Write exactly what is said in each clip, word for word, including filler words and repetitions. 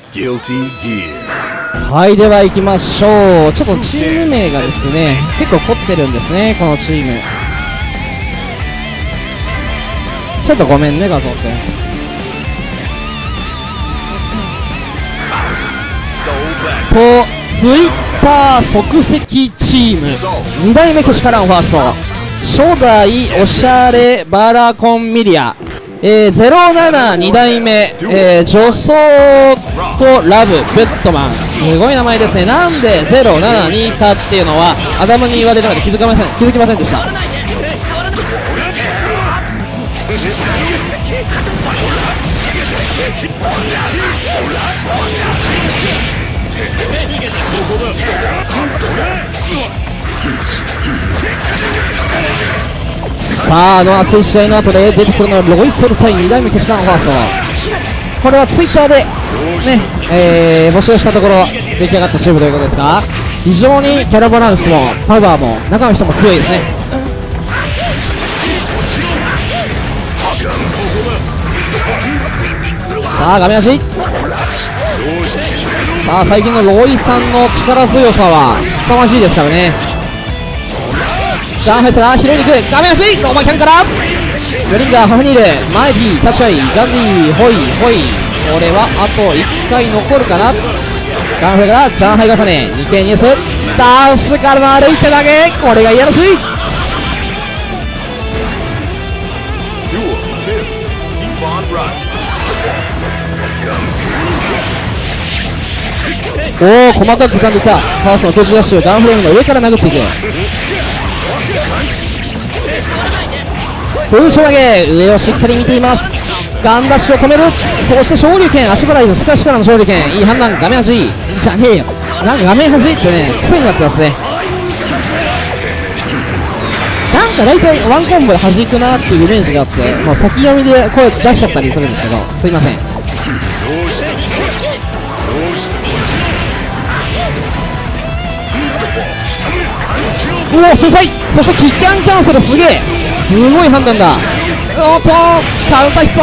はい、では行きましょう。ちょっとチーム名がですね結構凝ってるんですね、このチーム。ちょっとごめんね、画像って。とツイッター即席チームに代目けしからんファースト初代おしゃれバラコンミリア、えー、ゼロななに代目、えー、女装子ラブベッドマン、すごい名前ですね。なんでゼロななにかっていうのはアダムに言われるまで気づかません気づきませんでした。さあ、あの熱い試合の後で出てくるのはロイソル対に代目けしからんファースト。これはツイッターでね、えー、募集したところ出来上がったチームということですが、非常にキャラバランスもパワーも中の人も強いですね。さあ画面足、さあ最近のロイさんの力強さは凄まじいですからね。上海から拾いに行く画面足、ローマキャンからヨリンガー、ハフニール、マイピー、タッシャイ、ジャンディ、ホイホイ、これはあといっかい残るかな。ガンフレから上海重ね、にけいニュース、ダッシュからの歩いて投げ、これがいやらしい。おお、細かく刻んでいったファーストの空中ダッシュ、ガンフレームの上から殴っていく空中投げ、上をしっかり見ています。ガンダッシュを止める、そして昇竜拳、足払いのスカシからの昇竜拳、いい判断、画面端じゃねえよ、なんか画面端ってね癖になってますね。なんか大体ワンコンボで弾くなっていうイメージがあって、もう先読みで声出しちゃったりするんですけど、すいません。おお、素材、そしてキッカンキャンセル、すげえ、すごい判断だ。おっとカウンターヒット、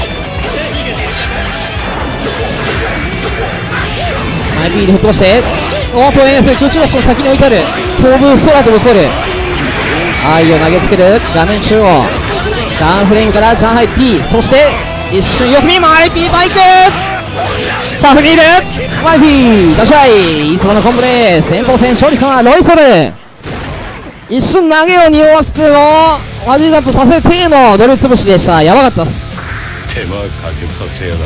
マイピーで吹っ飛ばして、おっとエース空中ダッシュの先に置いてある、飛ぶ空飛ぶステル、愛を投げつける画面中央、ガンフレームからジャンハイ P、 そして一瞬四隅、マイピー対空パフニール、マイピー出し合い、いつものコンボで先鋒戦勝利したのはロイソル。一瞬投げを匂わせてのマジジャンプさせてのドリル潰しでした。やばかったっす。 手間かけさせやがって。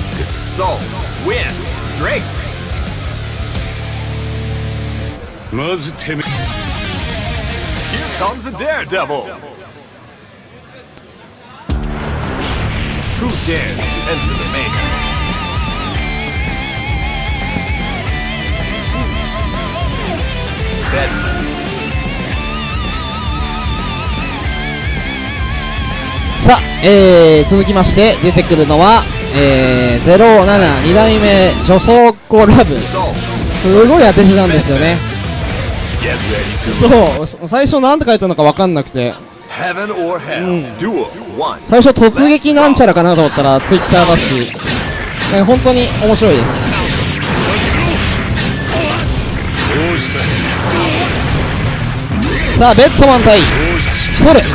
まずてめえ。Here comes a daredevil. Who dares to enter the main? さあ、えー、続きまして出てくるのは、えー、ゼロななに代目女装子ラブ、すごい当て字なんですよね。そう最初なんて書いたのか分かんなくて、うん、最初突撃なんちゃらかなと思ったらツイッターだし、ね、本当に面白いです。さあベッドマン対ソル、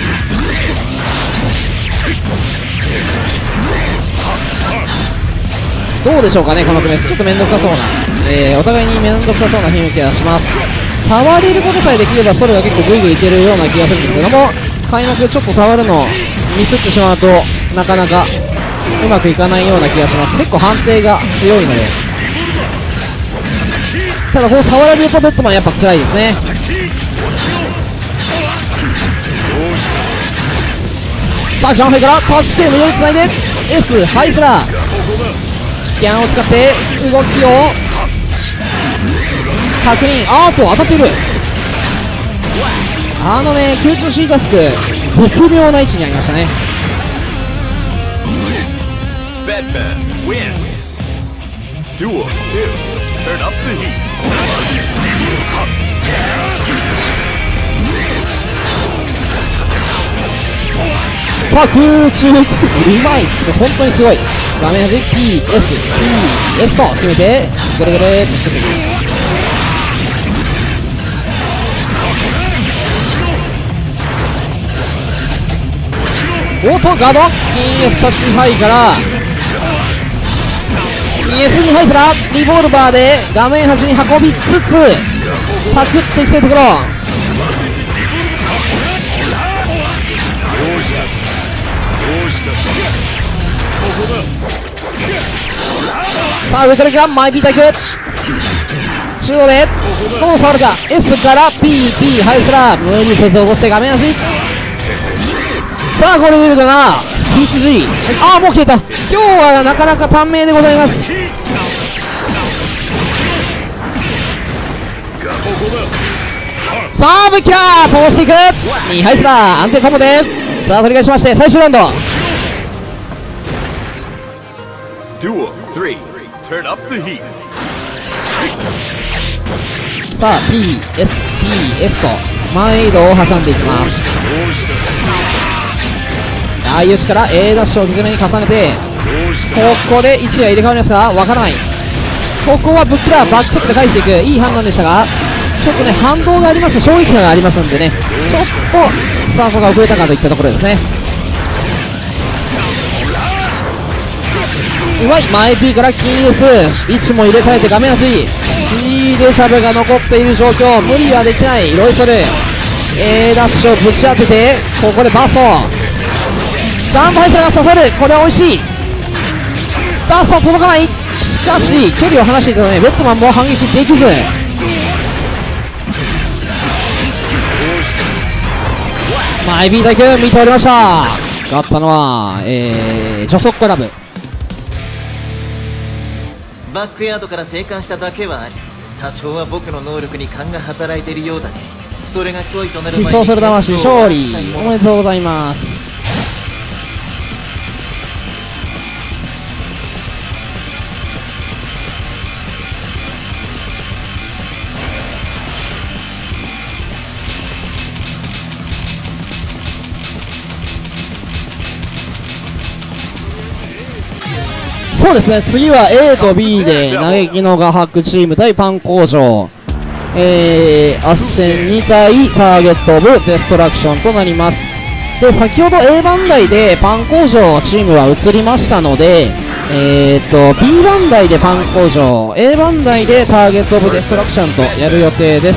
どうでしょうかね、この組ちょっと面倒くさそうな、えー、お互いに面倒くさそうな雰囲気がします。触れることさえできればソルが結構グイグイいけるような気がするんですけども、開幕ちょっと触るのをミスってしまうとなかなかうまくいかないような気がします。結構判定が強いので、ただこう触られるとベッドマンやっぱ辛いですね。さあジャンフェイからタッチ系無料につないで S ハイスラーギャンを使って動きを確認、あーっと当たっている、あのね空中シータスク絶妙な位置にありましたね。 さあ空中うまいですね、本当にすごい。画面端 ピーエスピーエス と決めてぐるぐるっと作っていく。オートガード ピーエス 立ちハイから ピーエス にハイスラーリボルバーで画面端に運びつつパクっていきたいところ。さあ上からいくか、マイビータイク中央でどう触るか。 S から ピーピー ハイスラー無理せず落として画面端。さあこれ出てくるな ピーツージー。 ああもう消えた。今日はなかなか短命でございます。さあブッキャー通していくにハイスラー安定コンボでさあ取り返しまして最終ラウンド。 Duel three. Turn up the heat. さあ ピーエスピーエス とマンエイドを挟んでいきます。ああいうしから A ダッシュを低めに重ねてここで位置が入れ替わりますかわからない。ここはブッキラーバックステップで返していくいい判断でしたが、ちょっとね反動があります衝撃波がありますんでね、ちょっとスタートが遅れたかといったところですね。うまい前 P からキー S 位置も入れ替えて画面端 C デシャブが残っている状況、無理はできないロイソル A ダッシュをぶち当ててここでバーストジャンプハイスラーが刺さる。これは美味しい。バースト届かない。しかし距離を離していたためベッドマンも反撃できず。マイビー大君見ておりました。勝ったのは、えー、ジョソッコラブ。 バックヤードから生還しただけはあり、多少は僕の能力に勘が働いているようだね。それが脅威となる前に疾走する魂勝利おめでとうございます。そうですね、次は A と B で嘆きの画伯チーム対パン工場、えー、アッセンに対ターゲットオブデストラクションとなります。で先ほど A 番台でパン工場チームは移りましたので、えー、と B 番台でパン工場 A 番台でターゲットオブデストラクションとやる予定です。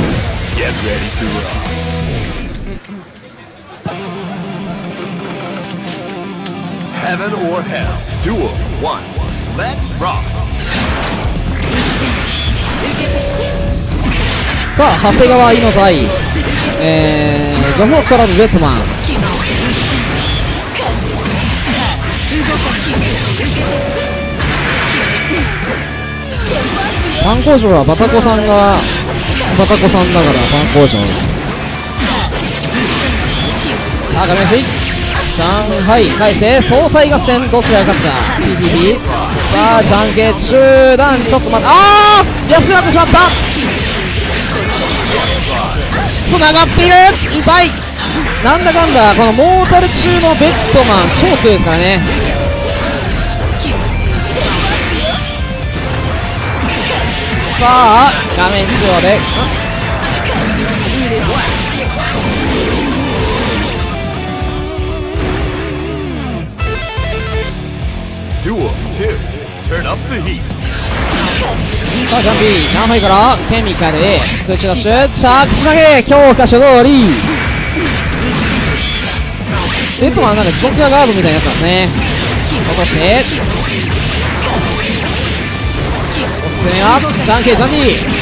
Heaven or hell. Duel one. Let's rock. さあ長谷川イノ対、えー、ジョソッコラブベットマン。パン工場はバタコさんがバタコさんだからパン工場です。さあ画面端上海返して総裁合戦どちらが勝つか。 ピーピーピー さあジャンケ中段ちょっと待って、あー安くなってしまった。つながっている痛い。なんだかんだこのモータル中のベッドマン超強いですからね。さあ画面中央で Duel two. Turn up the heat. さあジャンピー上海からケミカルへ空中ダッシュ着地投げ強化初通り。ベッドマンなんか持続がガードみたいになってますね。落としておすすめはジャンケージャンディ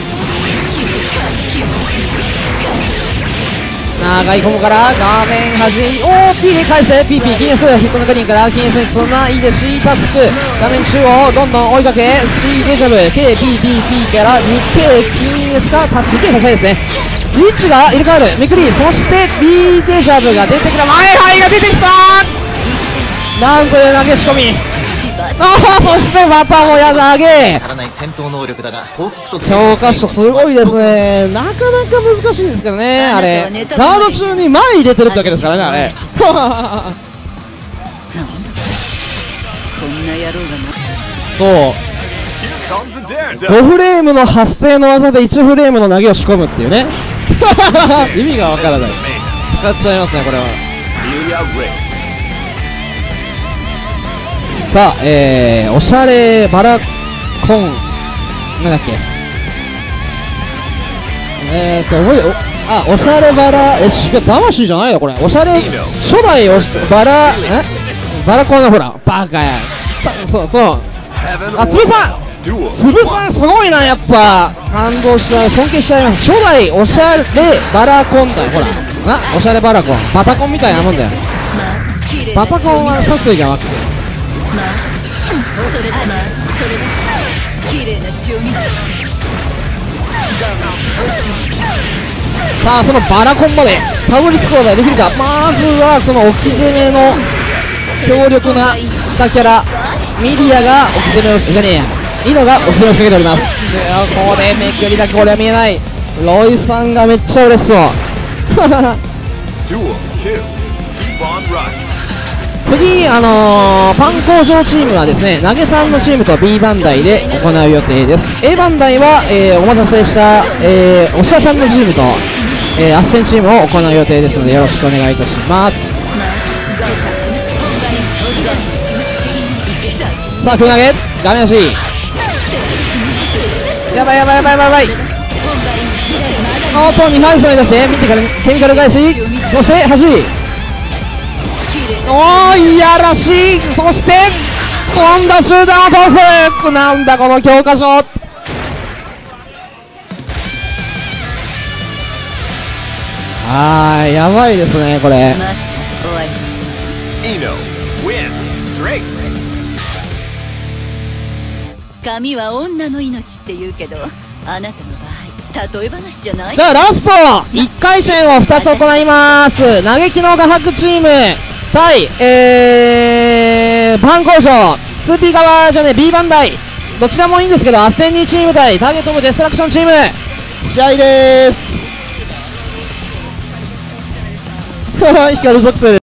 長いコモから画面端に オーピー で返して ピーピー キーエスヒットメカリンからキーエスにつないで C タスク画面中央どんどん追いかけ C デジャブ K ピーピーピー から にケー キーエスか にケー 立ち合いですね。リッチが入れ替わるめくりそして B デジャブが出てきた前ハイが出てきた。なんという投げ仕込み。ああそしてまたもや投げ強化手すごいですね。なかなか難しいですからね。あれガード中に前に出てるってわけですからねあれそう Here comes the Daredevil. ごフレームの発生の技でいちフレームの投げを仕込むっていうね意味がわからない。使っちゃいますねこれは。 Amelia Ray. さあ、えー、おしゃれバラコンなんだっけ、えーっと覚えおあおしゃれバラえ違う魂じゃないよこれ。おしゃれ初代おしバラえバラコンのほらバカやたそうそう Heaven あつぶさん Duel. つぶさんすごいなやっぱ感動しちゃう尊敬しちゃいます。初代おしゃれバラコンだよほらなおしゃれバラコンバタコンみたいなもんだよ。バタコンは殺意が湧く。さあそのバラコンまでたどり着くことができるか。まずはその置き攻めの強力なにキャラミリアが置き攻めをしじゃねえやイノが置き攻めを仕掛けております。これめくりだけこれは見えない。ロイさんがめっちゃ嬉しそう Duel two. Keep on rocking. 次、あのー、パン工場チームはですね投げさんのチームと B バンダイで行う予定です。 A バンダイは、えー、お待たせした、えー、おしゃさんのチームと、えー、アッセンチームを行う予定ですのでよろしくお願いいたします。さあ空投げ画面足やばいやばいやばいやばいやばい。おっとにファイストに出して見てからケミカル返しそして走りおーいやらしい。そして今度は中段を通す。なんだこの教科書。あーやばいですねこれ。 Eno win straight. 髪は女の命って言うけどあなたの場合例え話じゃない。 じゃあラストいっかい戦をふたつ行います。嘆きの画伯チーム対、えー、パン工場 ツーピー 側じゃね B バンダイどちらもいいんですけどアッセンニーチーム対ターゲットオブデストラクションチーム試合でーす光属性